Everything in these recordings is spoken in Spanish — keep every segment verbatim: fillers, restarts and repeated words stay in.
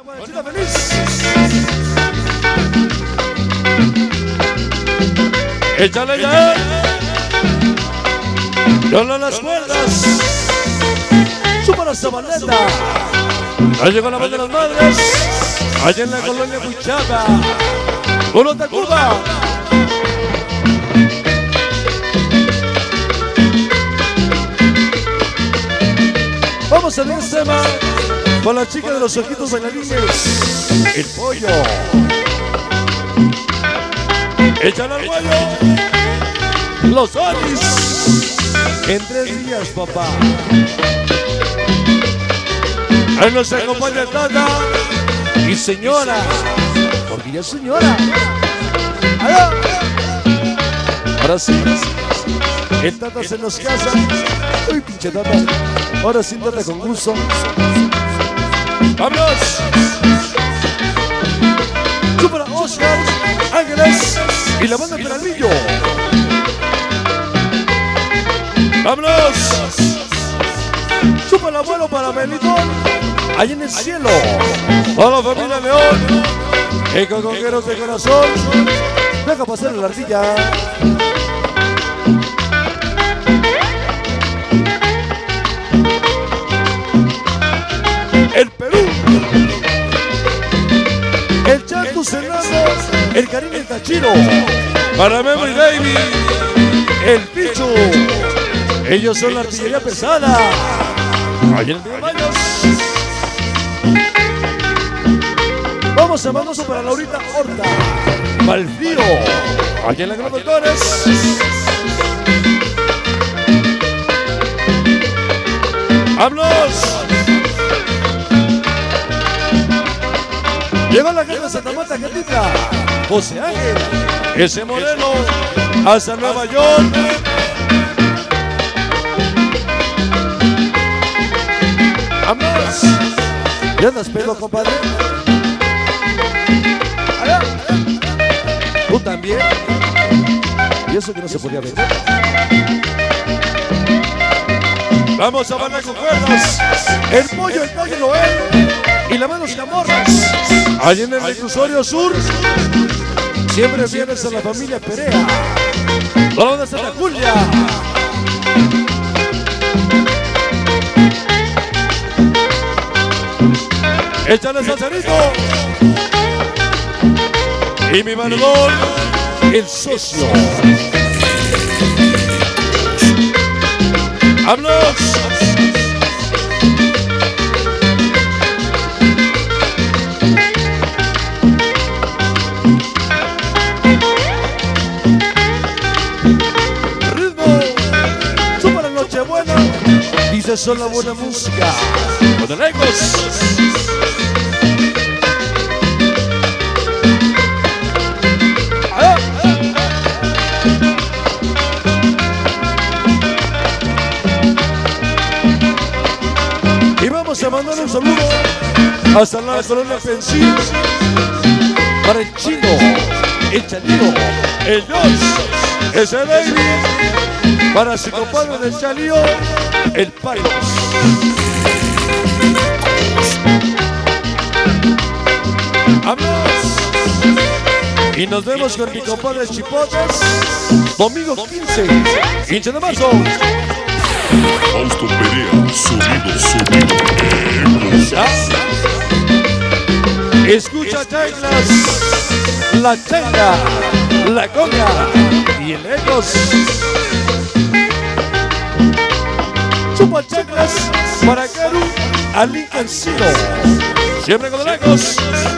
Panchita feliz. Échale ya. Yola las cuerdas. Supa la sabaneta. Ahí llegó la banda de las madres. Allá en la colonia Cuchapa. Uno Tacuba. Vamos a ver este tema con la chica de los ojitos bailarines. El pollo. Échale al pollo. Los Olis. En tres días, papá. Ahí nos acompaña Tata y señora. Porque ya es señora. ¡Allá! Ahora sí. El Tata se nos casa. Uy, pinche Tata. Ahora sí, Tata con gusto. ¡Vámonos! Super Oscar, Ángeles y la banda Peralvillo. ¡Vámonos! Super el abuelo para Melitón. Allá en el cielo. A la familia León. Y con congueros de corazón. Deja pasar la ardilla. El Perú, el Chato Cenando, el Karim el Tachiro, para Memo y Baby, el Pichu. Ellos son la artillería pesada. Allá en el Baños. Vamos a mandarnos para Laurita Horta, para el frío. Allá en la Gran Doctores. ¡Vámonos! Llegó la gente de Santa Marta, Argentina. José Ángel, ese modelo, hasta Nueva York. ¡Vámonos! ¿Ya andas pedo, compadre? Allá. ¿Tú también? Y eso que no se podía ver. Vamos a bailar con cuerdas. El pollo, el pollo Noel y la manos Camorras. Allí en el reclusorio sur. Siempre vienes a la familia Perea. La banda Santa Julia. Échale Salsarito. Y mi manudón, el socio. ¡Vámonos! Ritmo. Súper la Nochebuena. Dice son la buena música. Con el Ecos. Vamos a mandar un saludo hasta la colonia Pensil para el Chino, el Chalío, el Josh, ese Baby, para su compadre del Chalío, el Pairos. ¡Vámonos! Y nos vemos con mi compadre Chipotas, domingo quince, quince de marzo. Fausto Perea, sonido, sonido, escucha chanclas, la changa, la conga y el Ecos. Chupa chanclas para Caru, al Lincolncino. Siempre con el Ecos.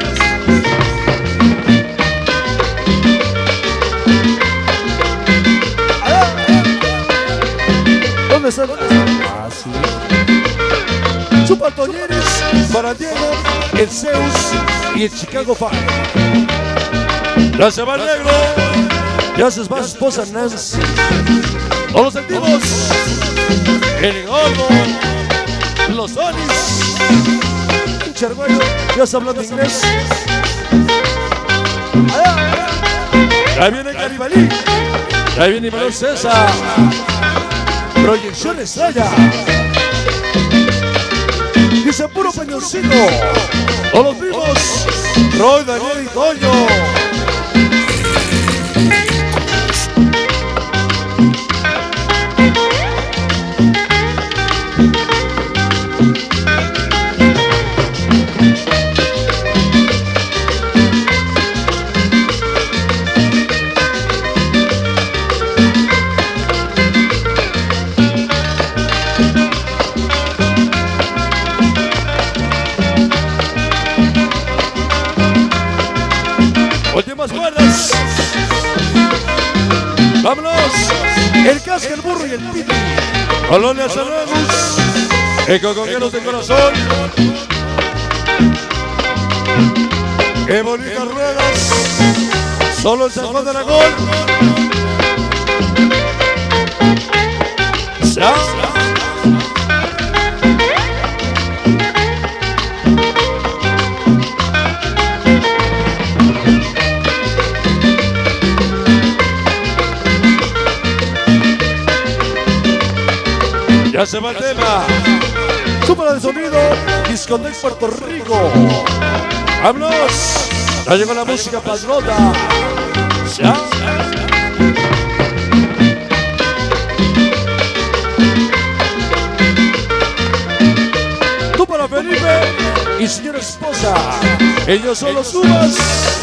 ¿Dónde están? Ah, sí. Chupa Toñeres para Diego, el Zeus y el Chicago Fire. La se va el negro. Ya se va su esposa Nancy. Todos los sentimos. El gordo. Los Onis. Pinche arguello. Ya está hablando inglés. Ahí viene Caribalí. Ahí viene Manuel César. Proyección Estrella. Dice puro peñoncito. Todos los vivos. Roy, Daniel y Toño. Últimas cuerdas. Vámonos. El casca, el burro y el piti. Colonia San Ramos. Ecocoqueros de corazón. Qué bonitas ruedas. Solo el San Juan de Aragón. Ya. Ya se va el tema. Súper de sonido. Discotec Puerto Rico. ¡Vámonos! Ya llegó la música padrona. Ya. Tú para Felipe y señora esposa. Ellos son los uvas.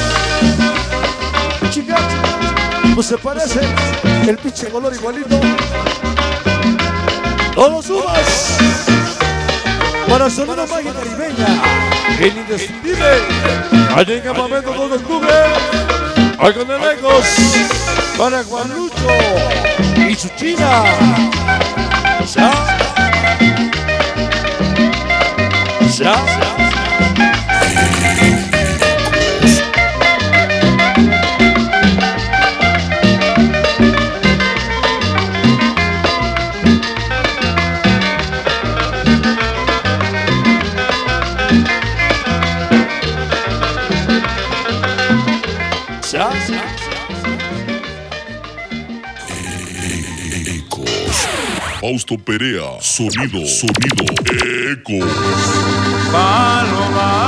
Chica, pues se parece. El pinche color igualito. Todos uvas para sonido magia caribeña, el indescriptible. Allá en campamento todo el club, hoy con el Ecos para Juan Lucho y su china. Ya, ya, ya. Fausto Perea, sonido, sonido, Ecos. Paloma.